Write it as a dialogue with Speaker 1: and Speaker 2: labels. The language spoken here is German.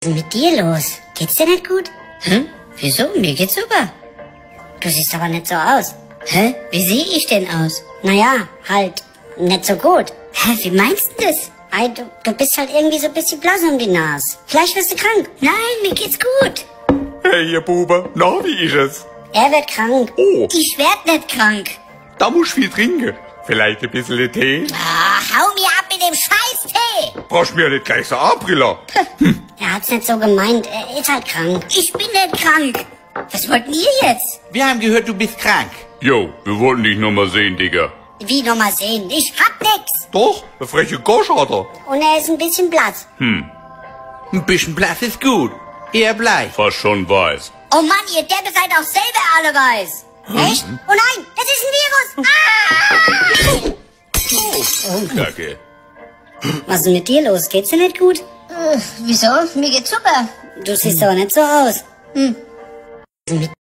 Speaker 1: Was ist mit dir los? Geht's dir nicht gut?
Speaker 2: Hm? Wieso? Mir geht's super.
Speaker 1: Du siehst aber nicht so aus.
Speaker 2: Hä? Wie sehe ich denn aus?
Speaker 1: Naja, halt nicht so gut.
Speaker 2: Hä, wie meinst du das?
Speaker 1: Ei, du bist halt irgendwie so ein bisschen blass um die Nase. Vielleicht wirst du krank.
Speaker 2: Nein, mir geht's gut.
Speaker 3: Hey, ihr Bube, na, wie ist es?
Speaker 1: Er wird krank.
Speaker 3: Oh,
Speaker 2: Ich werd nicht krank.
Speaker 3: da musst du viel trinken. Vielleicht ein bisschen Tee?
Speaker 2: Ah, hau mir ab mit dem Scheiß-Tee.
Speaker 3: Brauchst mir ja nicht gleich so Apriller.
Speaker 1: Er hat's nicht so gemeint. Er ist halt krank.
Speaker 2: Ich bin nicht krank. Was wollt ihr jetzt?
Speaker 4: Wir haben gehört, du bist krank.
Speaker 3: Jo, wir wollten dich noch mal sehen, Digga.
Speaker 1: Wie noch mal sehen? Ich hab nix.
Speaker 3: Doch, eine freche Gosch hat er.
Speaker 1: Und er ist ein bisschen blass.
Speaker 4: Ein bisschen blass ist gut. Eher bleich.
Speaker 3: Fast schon weiß.
Speaker 2: Oh Mann, ihr Deppe seid auch selber alle weiß.
Speaker 1: Echt? Oh nein, das ist ein Virus. Ah!
Speaker 3: Kacke.
Speaker 1: Was ist denn mit dir los? Geht's dir nicht gut?
Speaker 2: Wieso? Mir geht's super.
Speaker 1: Du siehst aber nicht so aus. Was ist denn mit